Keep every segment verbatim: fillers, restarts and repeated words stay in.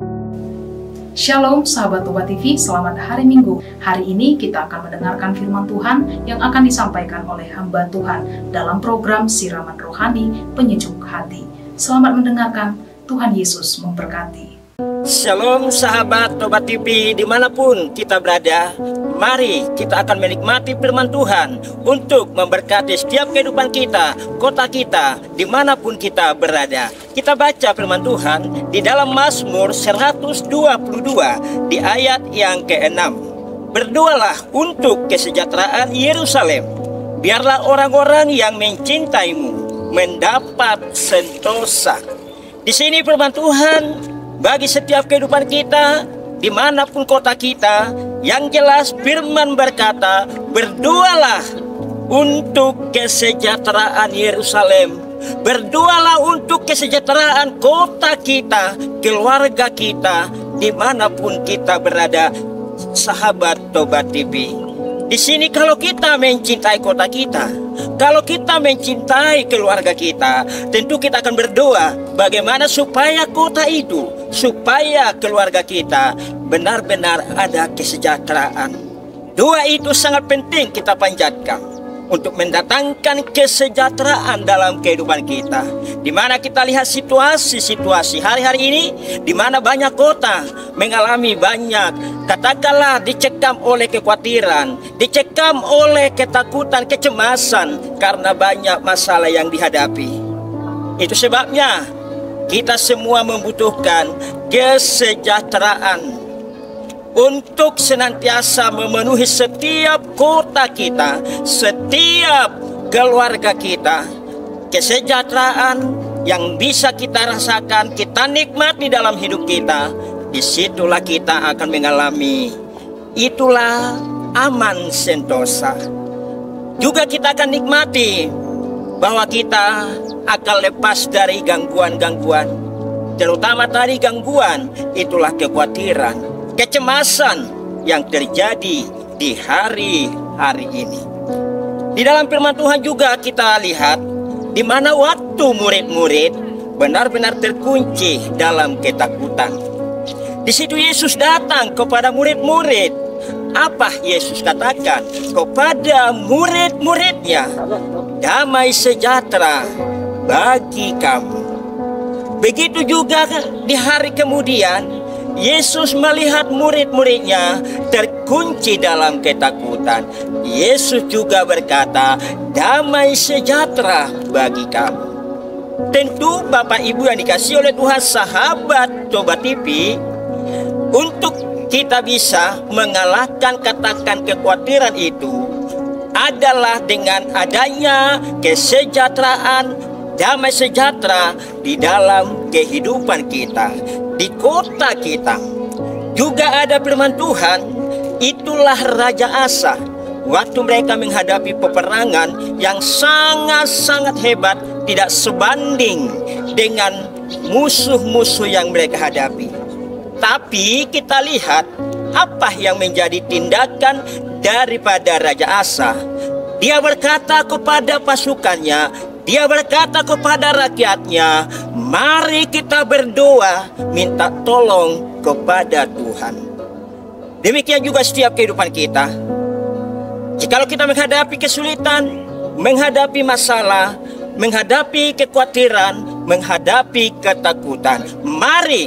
Shalom sahabat Toba T V, selamat hari Minggu. Hari ini kita akan mendengarkan firman Tuhan yang akan disampaikan oleh hamba Tuhan dalam program Siraman Rohani Penyejuk Hati. Selamat mendengarkan, Tuhan Yesus memberkati. Shalom sahabat Toba T V dimanapun kita berada. Mari kita akan menikmati firman Tuhan untuk memberkati setiap kehidupan kita, kota kita, dimanapun kita berada. Kita baca firman Tuhan di dalam Mazmur seratus dua puluh dua di ayat yang keenam. Berdoalah untuk kesejahteraan Yerusalem. Biarlah orang-orang yang mencintaimu mendapat sentosa. Di sini firman Tuhan bagi setiap kehidupan kita, dimanapun kota kita, yang jelas firman berkata, berdoalah untuk kesejahteraan Yerusalem. Berdoalah untuk kesejahteraan kota kita, keluarga kita, dimanapun kita berada, sahabat Toba T V. Di sini kalau kita mencintai kota kita, kalau kita mencintai keluarga kita, tentu kita akan berdoa bagaimana supaya kota itu, supaya keluarga kita benar-benar ada kesejahteraan. Doa itu sangat penting kita panjatkan untuk mendatangkan kesejahteraan dalam kehidupan kita. Di mana kita lihat situasi-situasi hari-hari ini, di mana banyak kota mengalami banyak, katakanlah dicekam oleh kekhawatiran, dicekam oleh ketakutan, kecemasan karena banyak masalah yang dihadapi. Itu sebabnya kita semua membutuhkan kesejahteraan untuk senantiasa memenuhi setiap kota kita, setiap keluarga kita. Kesejahteraan yang bisa kita rasakan, kita nikmati dalam hidup kita, disitulah kita akan mengalami, itulah aman sentosa. Juga kita akan nikmati bahwa kita akan lepas dari gangguan-gangguan, terutama tadi gangguan, itulah kekhawatiran, kecemasan yang terjadi di hari-hari ini. Di dalam firman Tuhan juga kita lihat di mana waktu murid-murid benar-benar terkunci dalam ketakutan. Di situ Yesus datang kepada murid-murid. Apa Yesus katakan kepada murid-muridnya? Damai sejahtera bagi kamu. Begitu juga di hari kemudian Yesus melihat murid-muridnya terkunci dalam ketakutan. Yesus juga berkata, damai sejahtera bagi kamu. Tentu Bapak Ibu yang dikasihi oleh Tuhan, sahabat Toba T V, untuk kita bisa mengalahkan katakan kekhawatiran itu adalah dengan adanya kesejahteraan, damai sejahtera di dalam kehidupan kita, di kota kita. Juga ada firman Tuhan, itulah Raja Asa. Waktu mereka menghadapi peperangan yang sangat-sangat hebat, tidak sebanding dengan musuh-musuh yang mereka hadapi. Tapi kita lihat apa yang menjadi tindakan daripada Raja Asa. Dia berkata kepada pasukannya, dia berkata kepada rakyatnya, mari kita berdoa, minta tolong kepada Tuhan. Demikian juga setiap kehidupan kita. Jikalau kita menghadapi kesulitan, menghadapi masalah, menghadapi kekhawatiran, menghadapi ketakutan, mari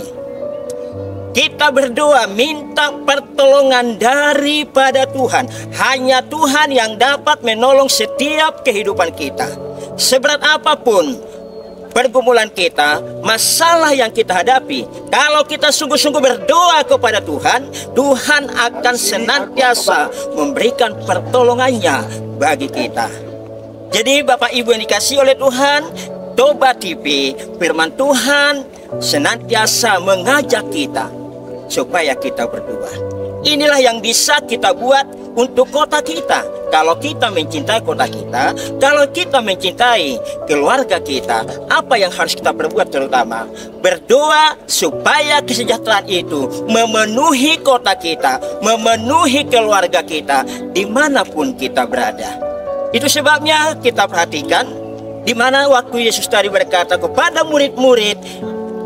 kita berdoa, minta pertolongan daripada Tuhan. Hanya Tuhan yang dapat menolong setiap kehidupan kita. Seberat apapun pergumulan kita, masalah yang kita hadapi, kalau kita sungguh-sungguh berdoa kepada Tuhan, Tuhan akan senantiasa memberikan pertolongannya bagi kita. Jadi Bapak Ibu yang dikasihi oleh Tuhan, Toba T V, firman Tuhan senantiasa mengajak kita supaya kita berdoa. Inilah yang bisa kita buat untuk kota kita. Kalau kita mencintai kota kita, kalau kita mencintai keluarga kita, apa yang harus kita perbuat terutama? Berdoa supaya kesejahteraan itu memenuhi kota kita, memenuhi keluarga kita, dimanapun kita berada. Itu sebabnya kita perhatikan di mana waktu Yesus tadi berkata kepada murid-murid,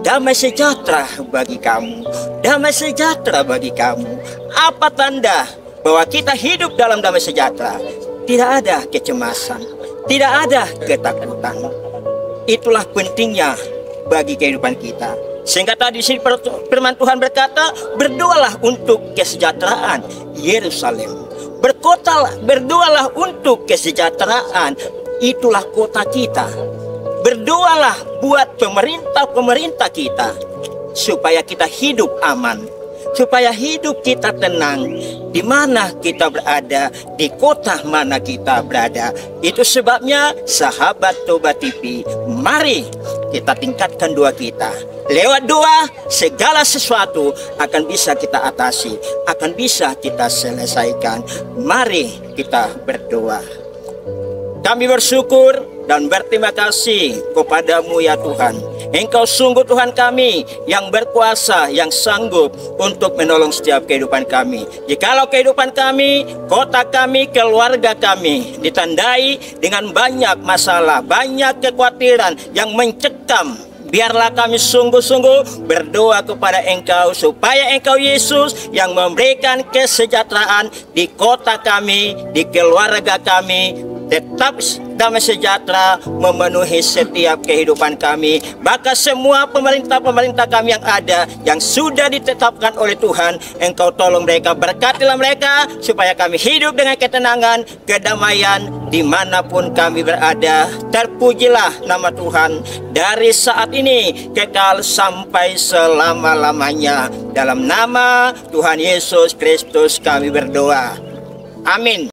damai sejahtera bagi kamu, damai sejahtera bagi kamu. Apa tanda bahwa kita hidup dalam damai sejahtera? Tidak ada kecemasan, tidak ada ketakutan. Itulah pentingnya bagi kehidupan kita. Sehingga tadi di sini firman Tuhan berkata, berdoalah untuk kesejahteraan Yerusalem. Berkotalah, berdoalah untuk kesejahteraan, itulah kota kita. Berdoalah buat pemerintah-pemerintah kita, supaya kita hidup aman, supaya hidup kita tenang, di mana kita berada, di kota mana kita berada. Itu sebabnya sahabat Toba T V, mari kita tingkatkan doa kita. Lewat doa, segala sesuatu akan bisa kita atasi, akan bisa kita selesaikan. Mari kita berdoa. Kami bersyukur dan berterima kasih kepadamu ya Tuhan. Engkau sungguh Tuhan kami yang berkuasa, yang sanggup untuk menolong setiap kehidupan kami. Jikalau kehidupan kami, kota kami, keluarga kami ditandai dengan banyak masalah, banyak kekhawatiran yang mencekam, biarlah kami sungguh-sungguh berdoa kepada Engkau, supaya Engkau Yesus yang memberikan kesejahteraan di kota kami, di keluarga kami, tetap damai sejahtera memenuhi setiap kehidupan kami. Maka semua pemerintah-pemerintah kami yang ada, yang sudah ditetapkan oleh Tuhan, Engkau tolong mereka, berkatilah mereka, supaya kami hidup dengan ketenangan, kedamaian, dimanapun kami berada. Terpujilah nama Tuhan dari saat ini kekal sampai selama-lamanya. Dalam nama Tuhan Yesus Kristus kami berdoa. Amin.